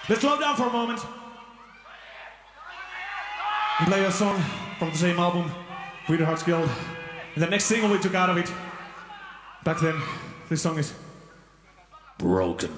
Let's slow down for a moment and play a song from the same album, Weird Hearts Guild. And the next single we took out of it back then, this song is Broken.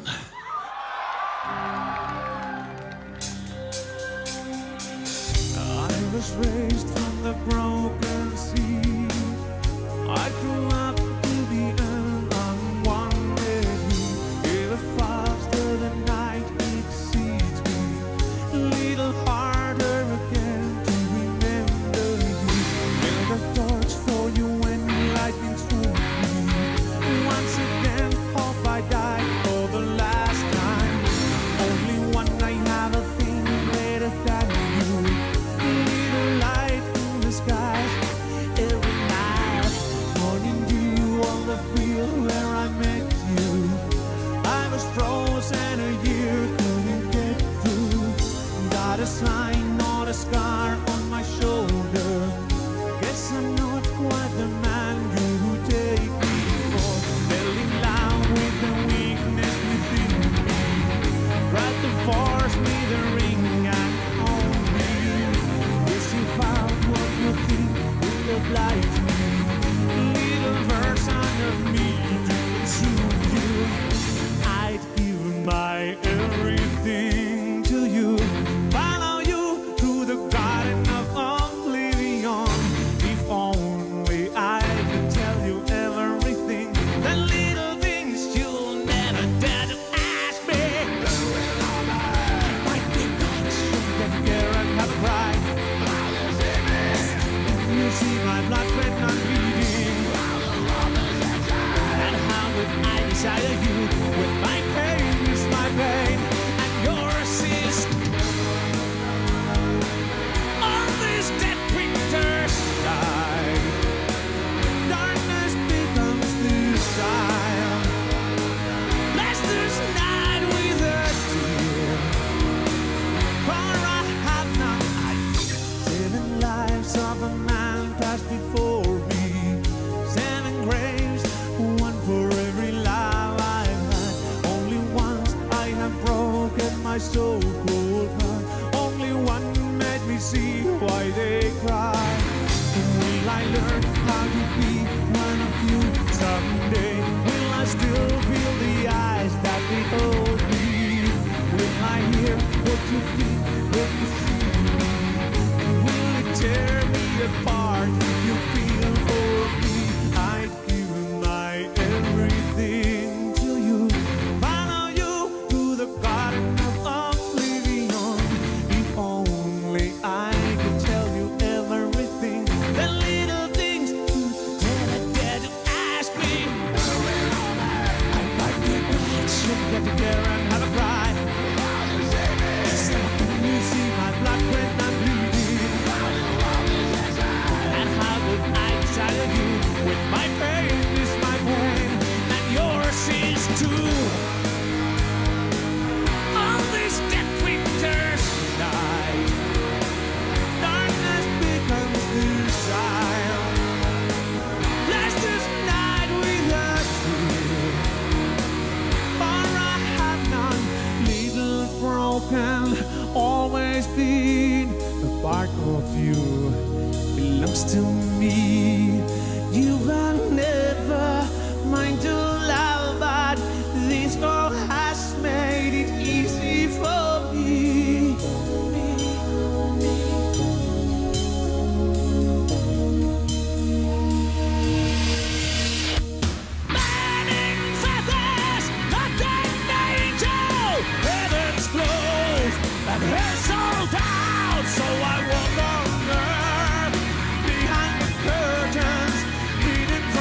I was raised from the broken sea. I grew up to the end unwanted. Ever faster the night exceeds me. Little harder again to remember you. Held a torch for you when lightning struck me. Once again, hope I died for the last time. Only one I have a thing greater than you. Little light in the sky every night. Morning dew on the field where I met you. I was frozen a year, couldn't get through. Got a sign, not a scar on my shoulder. Guess I'm not quite the man you take me for. Fell in love with the weakness within me. Tried to force me the ring and own me. Guess you found what you think will oblige me. Little version of me to consume you. I'd give my everything to you. Follow you through the garden of oblivion. If only I could tell you everything. The little things you'll never dare to ask me. Might be nice, take care and have a cry. You see my blood red not bleeding. And how would I desire you when my pain is my pain and yours is all these dead creatures die. Darkness becomes desire. Last this night with a tear. For I have not 7 lives of a man passed before me. 7 graves, one for every love I've had. Only once I have broken my so-called heart. Only one made me see why they cry. Will I learn how to be one of you someday? Will I still feel the eyes that behold me? Will I hear what you think when you see me? Will it tear me apart if you feel for me? I'd give my everything to you. Follow you through the garden of oblivion. If only I could tell you everything. The little things you never dare to ask me. I might be right, should get together and have a cry. You see my blood when I'm bleeding. And how would I desire you when my pain is my pain and yours is too? All these dead creatures die. Darkness becomes desire. Last this night with a tear. For I have none. Little broken, always been a part of you. Belongs to me. You will never mind to love, but this girl has made it easy for me. Burning feathers, like an angel. Heaven's closed and hell sold out, so I walk on earth behind the curtains, hidden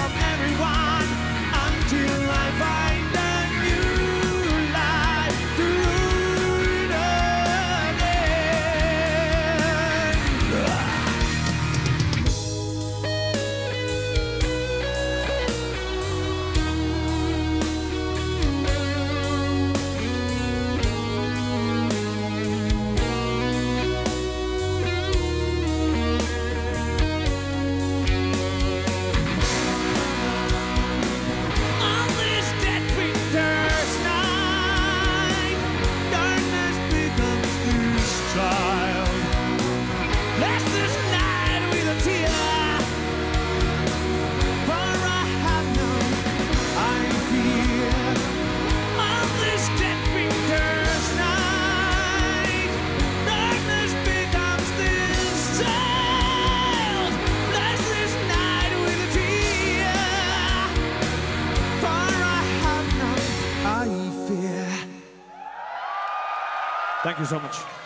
Thank you so much.